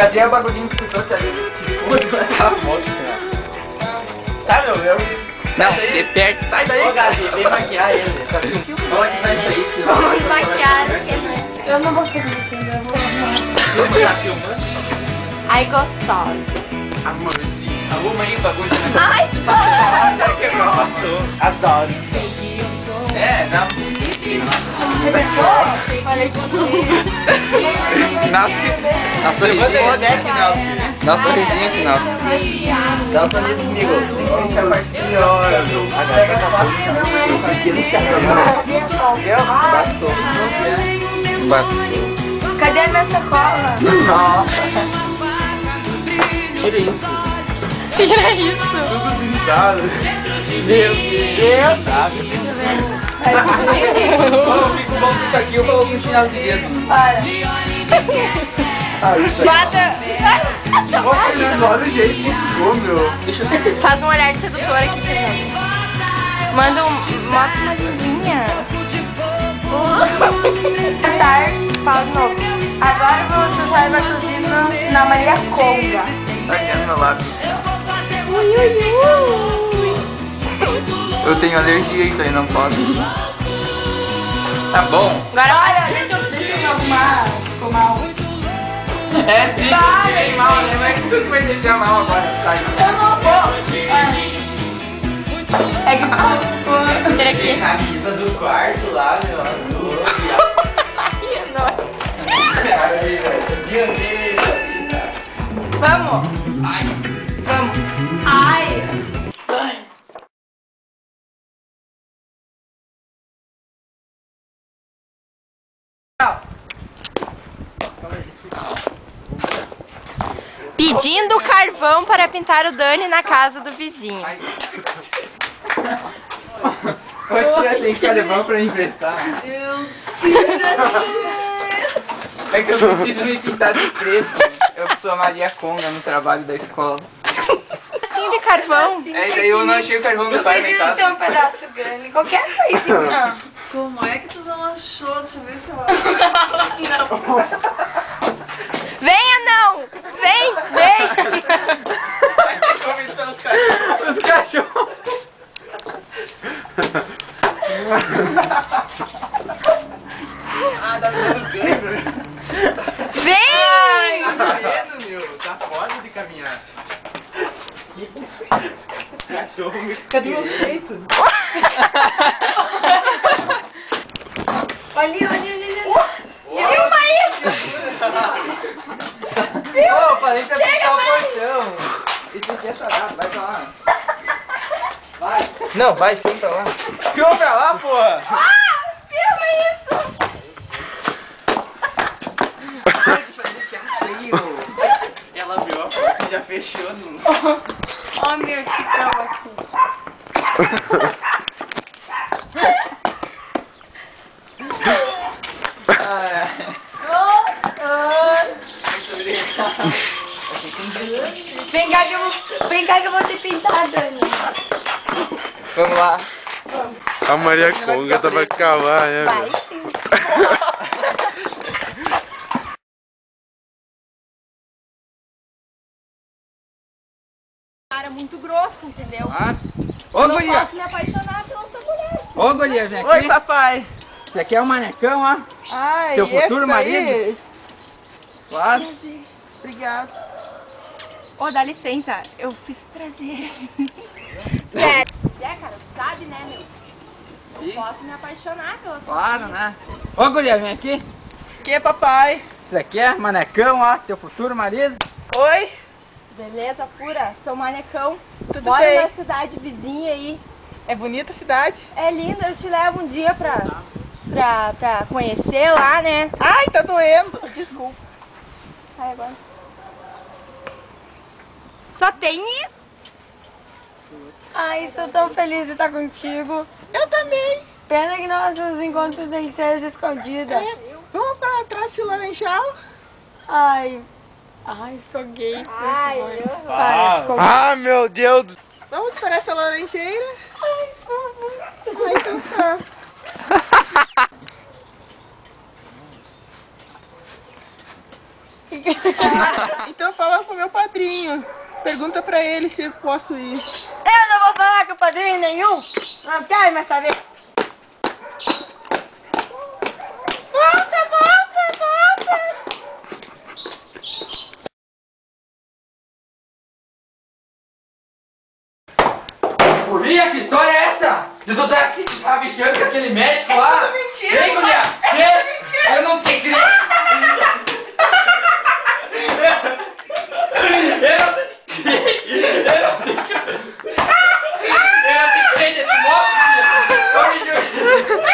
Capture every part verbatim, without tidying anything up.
Cadê o bagulhinho que tu trouxe ali? Aquela moto, cara. Tá, meu, eu... Não, de perto. Sai daí, ô, Gabi, vem maquiar ele. Tá vendo? Onde vai sair, tio? Vamos maquiar. Eu não vou fazer isso ainda, eu vou arrumar. Tá filmando? Ai, gostosa. Amorzinho. Arruma aí o bagulho. Ai, Até que eu gosto. Adoro. É, não. Falei com você. Nossa, nossa sorrisinho. Nossa sorrisinho aqui, nossa. Dá um sorriso comigo. Gente, a partir agora, pega essa parte. Passou. Passou. Cadê a minha sacola? Nossa. Tira isso. Tira isso. Tudo pintado. Meu Deus. Eu fico bom com isso aqui, eu coloco um chinelo de dedo. Para. Bata. Ô, Fernando, olha o jeito que ficou, meu. Deixa eu ver. Faz um olhar de sedutor aqui, Fernando. Manda um... Mostra uma lindinha. Cantar. Fala de novo. Agora você vai batizando na Maria Conga. Tá aqui no meu lábio. Ui, ui, ui. Eu tenho alergia a isso aí, não posso. Tá bom. Agora, olha, deixa eu, deixa eu me arrumar. Ficou mal. É sim, tirei mal, né? Mas tu que vai deixar mal agora, sai. Eu não vou. É que ficou... Tira aqui. Camisa do quarto lá, meu. Vamos. Ai. Vamos. Ai. Pedindo carvão para pintar o Dani na casa do vizinho. Ô tia, tem carvão pra me emprestar? É que eu preciso me pintar de preto. Eu sou a Maria Conga no trabalho da escola. Assim de carvão. É, daí eu não achei o carvão do pai na Tem casa. um pedaço grande, qualquer coisinha. Como é que tu não achou? Deixa eu ver se eu Venha não! Vem, vem! Vai ser começando os cachorros. Os cachorros. Ah, tá ficando cãibra. Vem! Tá vendo, meu? Tá foda de caminhar. Cachorro me... Cadê meus peitos? Olha ali, olha ali, olha ali. Viu, Maísa? Viu? Ô, falei que ia fechar o portão. Isso aqui é sarado, vai pra lá. Vai. Não, vai, filma pra lá. Filma pra lá, porra. Ah, filma isso! Para de fazer chance frio. Ela viu a porta e já fechou no... Ó, meu ticão aqui. Vem cá que eu vou, vem cá que eu vou te pintar, Dani. Vamos lá. A Maria Conga tá pra acabar, né? Vai meu? sim. Cara muito grosso, entendeu? Claro. Ô, Eu não guria. posso me apaixonar pela outra mulher. Ô, guria, vem aqui. Oi, papai. Esse aqui é o manecão, ó. Ai, Teu esse futuro daí? marido? Claro. Obrigada. Ô, dá licença, eu fiz prazer. Sério. É, cara, tu sabe, né, meu? Sim. Eu posso me apaixonar pela outra Claro, né? Ô, guria, vem aqui. Que, papai? Esse aqui é manecão, ó. Teu futuro marido. Oi? Beleza pura, sou manecão. Tudo Moro bem? na cidade vizinha aí. É bonita a cidade? É linda, eu te levo um dia pra, pra, pra conhecer lá, né? Ai, tá doendo. Desculpa. Ai, agora. Só tem isso? Ai, sou tão feliz de estar contigo. Eu também. Pena que nossos encontros têm que ser escondidas. É. Vamos pra trás do Laranjal? Ai. Ai, ficou gay. Ai, eu... Ah. ficou... Ah, meu Deus do... Vamos para essa laranjeira? Ai, Ai então tá. Então fala com o meu padrinho. Pergunta pra ele se eu posso ir. Eu não vou falar com o padrinho nenhum. Não quero mais saber. Volta, volta, volta. Guria, que história é essa? De tu tá aqui rabichando com aquele médico lá? É mentira, Ei, guria! é Que? mentira. Eu não te creio! Eu não te creio! Eu não te creio! Eu não te creio desse modo, guria! Eu me juro!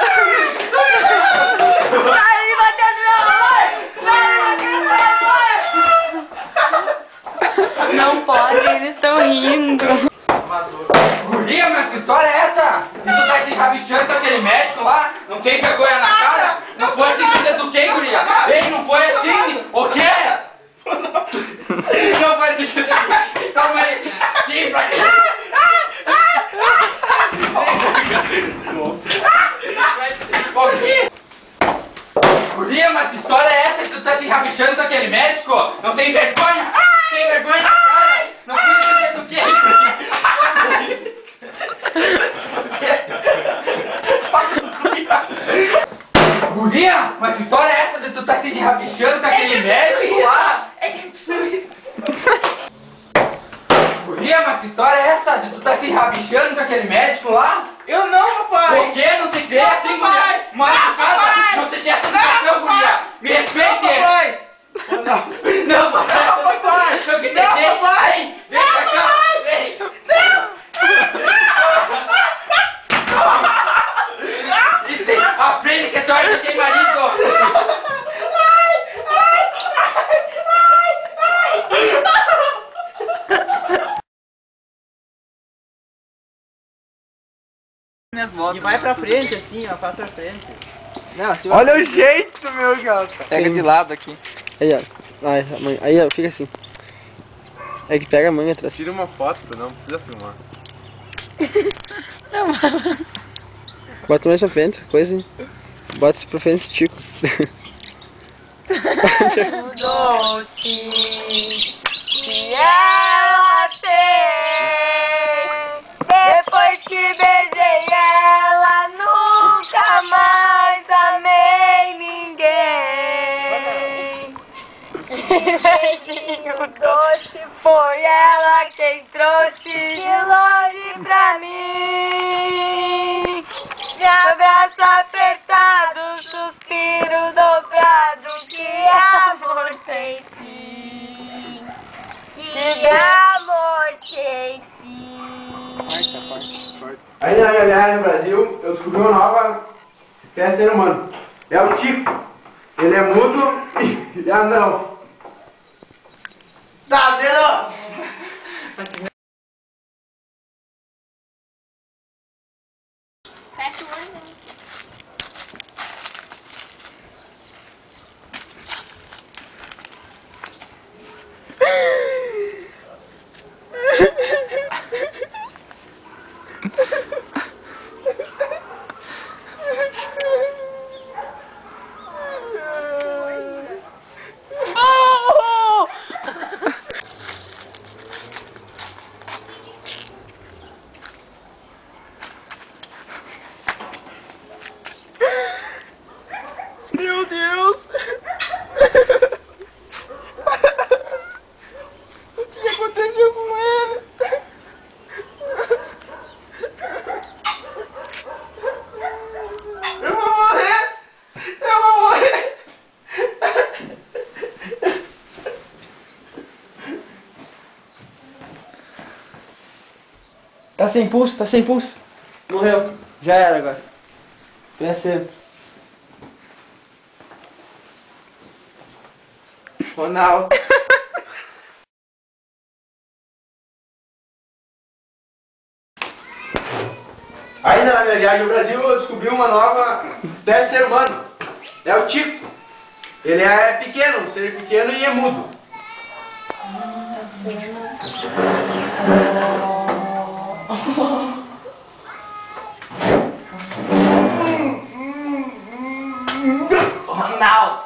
Vai me bater no meu amor! Vai me bater no meu amor! Não pode, eles estão rindo. Guria, mas que história é essa? E tu tá aqui rabichando com aquele médico lá? Não tem vergonha na cara? Não foi assim que eu te eduquei, guria? Ei, não foi assim? O quê? Não foi assim que eu te eduquei. Calma aí. Vem pra cá. Nossa. O quê? Guria, mas que história é essa que tu tá se rabichando com aquele médico? Não tem vergonha? Tem vergonha na cara? Não foi assim que eu te eduquei, guria? Guria, mas que história é essa de tu tá se rabichando com aquele médico lá? É que é possível. Guria, mas que história é essa de tu tá se rabichando com aquele médico lá? Eu não, papai. Por que não te crê Não, assim, papai. guria? Mas Não, em casa papai. não te tem essa educação, guria. Me respeite. Papai. Não, papai. Não, papai. Não, que te Não, crê. papai. Vem, vem pra cá. Vem. E tem, aprende que a senhora não tem marido. E vai pra frente assim, ó, vai pra frente. Não, assim, Olha o jeito, meu gato. pega de lado aqui. Aí, ó. Ai, a mãe. Aí, ó, fica assim. É que pega a mãe atrás. Tira uma foto, não precisa filmar. Bota mais pra frente, coisa. Bota isso pra frente, estica. Doce que ela tem. Depois que beijei ela, nunca mais amei ninguém. Beijinho doce, foi ela quem trouxe de longe pra mim. De abraço apertado, suspiro dobrado, que amor sem fim. Que amor sem fim. Aí na minha viagem no Brasil, eu descobri uma nova espécie de ser humano. É o Tico. Ele é mudo e anão. Tá, Zero! Fecha o olho. Meu Deus. O que aconteceu com ele? Eu vou morrer. Eu vou morrer. Tá sem pulso, tá sem pulso. Morreu. Já era agora. Pensa. Ronaldo. Ainda na minha viagem ao Brasil, eu descobri uma nova espécie de ser humano. É o Tico. Ele é pequeno, um ser pequeno e é mudo. Ronaldo.